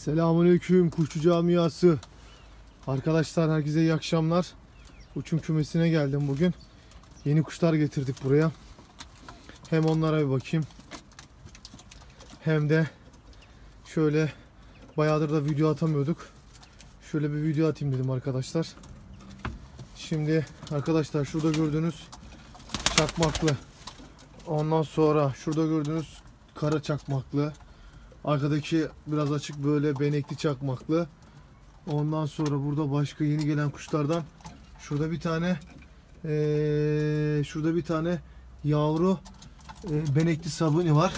Selamünaleyküm Kuşçu Camiası. Arkadaşlar herkese iyi akşamlar. Uçum kümesine geldim bugün. Yeni kuşlar getirdik buraya. Hem onlara bir bakayım. Hem de şöyle bayağıdır da video atamıyorduk. Şöyle bir video atayım dedim arkadaşlar. Şimdi arkadaşlar şurada gördüğünüz çakmaklı. Ondan sonra şurada gördüğünüz kara çakmaklı. Arkadaki biraz açık böyle benekli çakmaklı. Ondan sonra burada başka yeni gelen kuşlardan şurada bir tane yavru benekli sabuni var.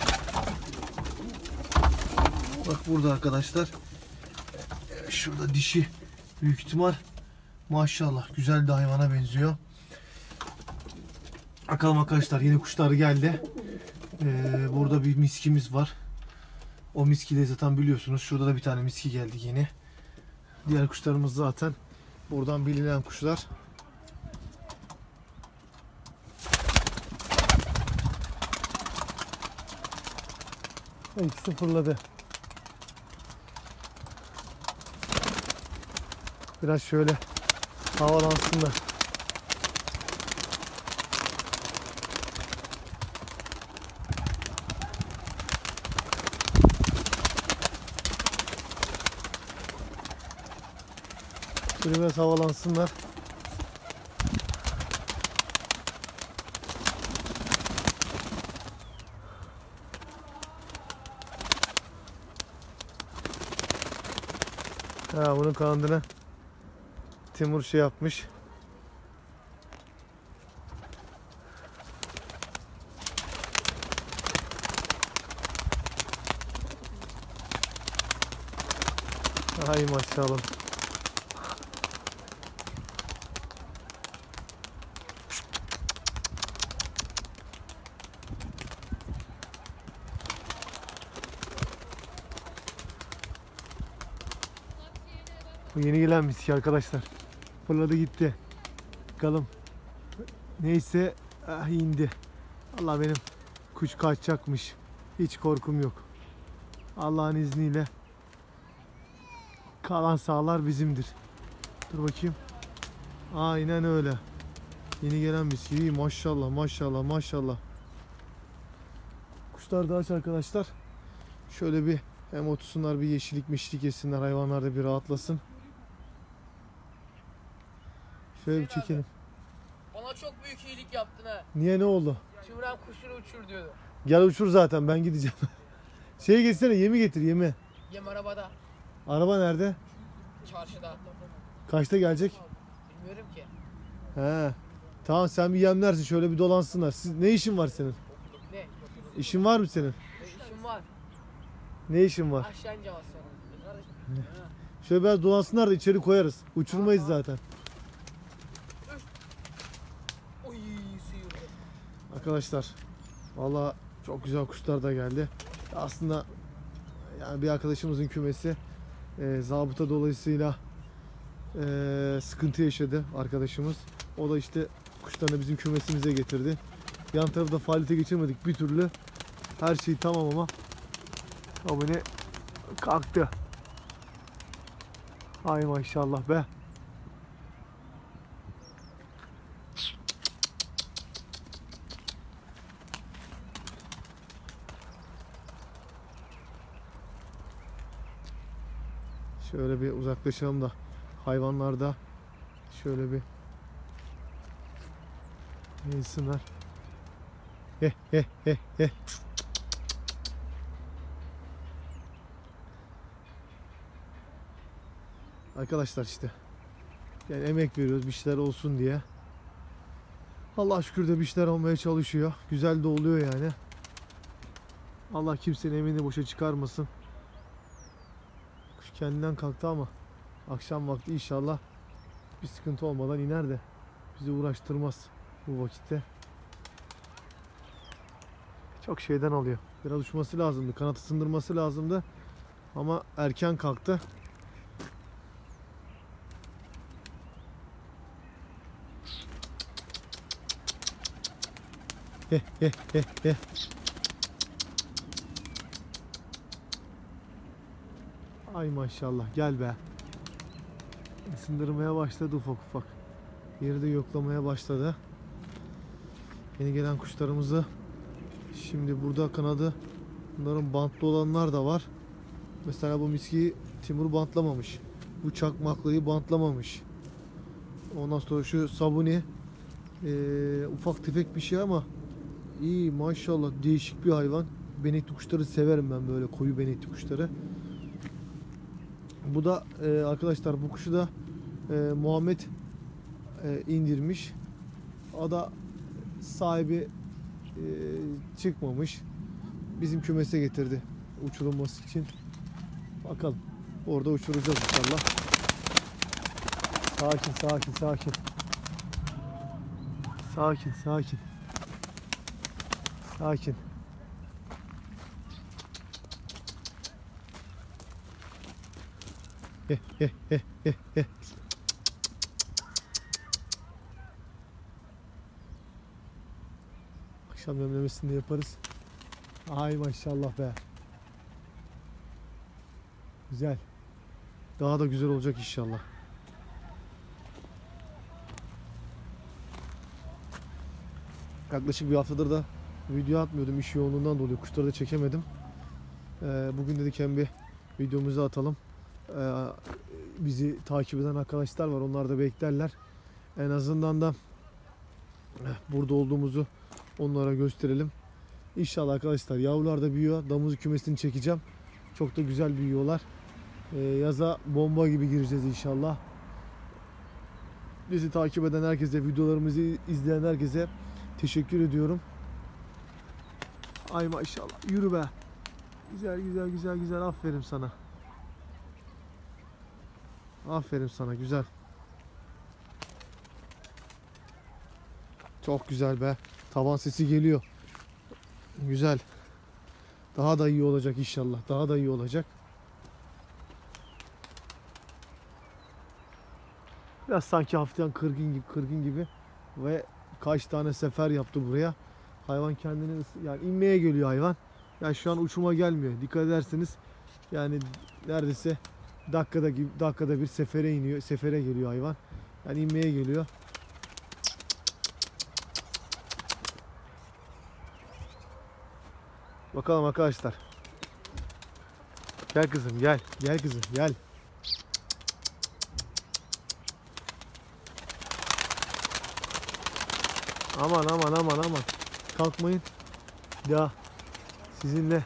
Bak burada arkadaşlar. Şurada dişi büyük ihtimal. Maşallah güzel de hayvana benziyor. Bakalım arkadaşlar, yeni kuşlar geldi. Burada bir miskimiz var. O miski de zaten biliyorsunuz. Şurada da bir tane miski geldi yeni. Diğer kuşlarımız zaten buradan bilinen kuşlar. İkisi fırladı. Biraz şöyle havalansınlar. Şöyle biraz havalansınlar. Bunun kanadını Timur şey yapmış. Ay maşallah. Bu yeni gelen miski arkadaşlar. Fırladı gitti. Bakalım. Neyse indi. Allah, benim kuş kaçacakmış. Hiç korkum yok. Allah'ın izniyle kalan sağlar bizimdir. Dur bakayım. Aynen öyle. Yeni gelen miski. İyi maşallah maşallah maşallah. Kuşlar da aç arkadaşlar. Şöyle bir hem otursunlar, bir yeşillik mişlik yesinler. Hayvanlar da bir rahatlasın. Şöyle bir çekelim. Bana çok büyük iyilik yaptın ha. Niye, ne oldu? Tümrem kuşunu uçur diyordu. Gel uçur, zaten ben gideceğim. Şey getirsene, yemi getir, yemi. Yem arabada. Araba nerede? Çarşıda. Kaçta gelecek? Bilmiyorum ki. He. Tamam, sen bir yemlersin, şöyle bir dolansınlar. Ne işin var senin? Ne? İşin var mı senin? İşim var. Ne işin var? Aşağı ineceğim az sonra. Şöyle biraz dolansınlar da içeri koyarız. Uçurmayız zaten. Oy, sıyırdı. Arkadaşlar valla çok güzel kuşlar da geldi. Aslında yani bir arkadaşımızın kümesi zabıta dolayısıyla sıkıntı yaşadı arkadaşımız. O da işte kuşlarını bizim kümesimize getirdi. Yan tarafta faaliyete geçirmedik bir türlü. Her şey tamam ama abone kalktı. Ay maşallah be. Şöyle bir uzaklaşalım da hayvanlarda şöyle bir yesinler. Arkadaşlar işte yani emek veriyoruz bir şeyler olsun diye. Allah şükür de bir şeyler olmaya çalışıyor. Güzel de oluyor yani. Allah kimsenin emeğini boşa çıkarmasın. Kuş kendinden kalktı ama akşam vakti inşallah bir sıkıntı olmadan iner de bizi uğraştırmaz bu vakitte. Çok şeyden oluyor. Biraz uçması lazımdı. Kanat ısındırması lazımdı. Ama erken kalktı. Ay maşallah, gel be. Isındırmaya başladı ufak ufak. Yeri de yoklamaya başladı. Yeni gelen kuşlarımızı şimdi burada kanadı, bunların bantlı olanlar da var. Mesela bu miskiyi Timur bantlamamış. Bu çakmaklıyı bantlamamış. Ondan sonra şu sabuni ufak tefek bir şey ama iyi maşallah, değişik bir hayvan. Benekli kuşları severim ben, böyle koyu benekli kuşları. Bu da arkadaşlar, bu kuşu da Muhammed indirmiş. O da sahibi çıkmamış. Bizim kümese getirdi uçurulması için. Bakalım. Orada uçuracağız inşallah. Sakin sakin sakin. Sakin sakin. Sakin. Heh, heh, heh, heh, heh. Akşam yemlemesini de yaparız. Ay maşallah be. Güzel. Daha da güzel olacak inşallah. Yaklaşık bir haftadır da video atmıyordum, iş yoğunluğundan dolayı kuşları da çekemedim. Bugün dedik hem bir videomuzu atalım. Bizi takip eden arkadaşlar var, onlar da beklerler. En azından da burada olduğumuzu onlara gösterelim. İnşallah arkadaşlar, yavrular da büyüyor. Damızlık kümesini çekeceğim. Çok da güzel büyüyorlar. Yaza bomba gibi gireceğiz inşallah. Bizi takip eden herkese, videolarımızı izleyen herkese teşekkür ediyorum. Ay maşallah, yürü be. Güzel güzel güzel güzel, aferin sana. Aferin sana, güzel. Çok güzel be. Tavan sesi geliyor. Güzel. Daha da iyi olacak inşallah. Daha da iyi olacak. Biraz sanki hafiften kırgın gibi ve kaç tane sefer yaptı buraya. Hayvan kendini yani inmeye geliyor hayvan. Yani şu an uçuma gelmiyor. Dikkat ederseniz yani neredeyse dakikada bir sefere iniyor. Sefere geliyor hayvan. Yani inmeye geliyor. Bakalım arkadaşlar. Gel kızım gel. Gel kızım gel. Aman aman aman aman. Kalkmayın. Ya sizinle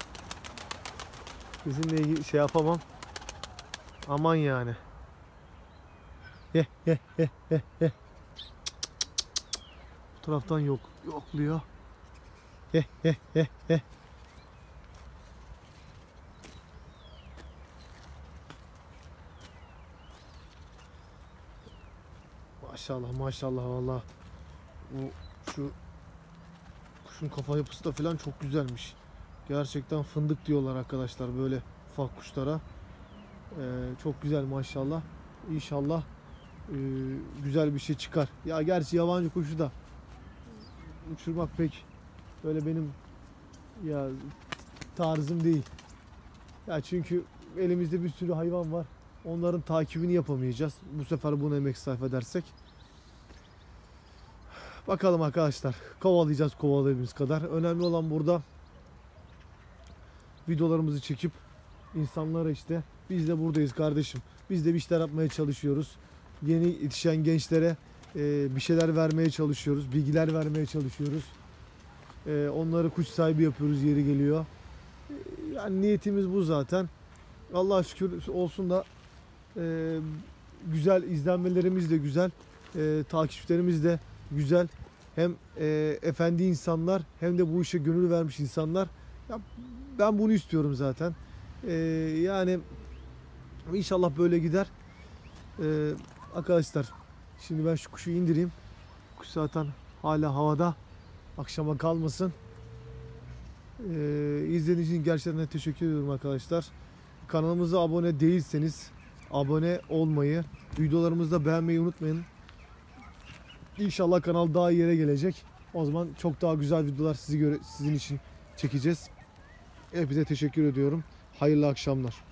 ilgili şey yapamam. Aman yani. Ye ye ye ye ye. Bu taraftan yokluyor. Ye ye ye ye. Maşallah maşallah vallahi. Şu kuşun kafa yapısı da falan çok güzelmiş. Gerçekten fındık diyorlar arkadaşlar böyle ufak kuşlara. Çok güzel maşallah. İnşallah güzel bir şey çıkar. Ya gerçi yabancı kuşu da uçurmak pek böyle benim ya tarzım değil. Ya çünkü elimizde bir sürü hayvan var. Onların takibini yapamayacağız. Bu sefer bunu emek sarf edersek. Bakalım arkadaşlar. Kovalayacağız kovalayabildiğimiz kadar. Önemli olan burada videolarımızı çekip insanlara işte biz de buradayız kardeşim. Biz de bir işler yapmaya çalışıyoruz. Yeni yetişen gençlere bir şeyler vermeye çalışıyoruz. Bilgiler vermeye çalışıyoruz. Onları kuş sahibi yapıyoruz yeri geliyor. Yani niyetimiz bu zaten. Allah'a şükür olsun da güzel izlenmelerimiz de güzel. Takipçilerimiz de güzel. Hem efendi insanlar hem de bu işe gönül vermiş insanlar. Ya, ben bunu istiyorum zaten. Yani inşallah böyle gider. Arkadaşlar şimdi ben şu kuşu indireyim. Kuş zaten hala havada. Akşama kalmasın. İzlediğiniz için gerçekten teşekkür ediyorum arkadaşlar. Kanalımıza abone değilseniz abone olmayı, videolarımızı da beğenmeyi unutmayın. İnşallah kanal daha iyi yere gelecek. O zaman çok daha güzel videolar sizin için çekeceğiz. Hepinize teşekkür ediyorum. Hayırlı akşamlar.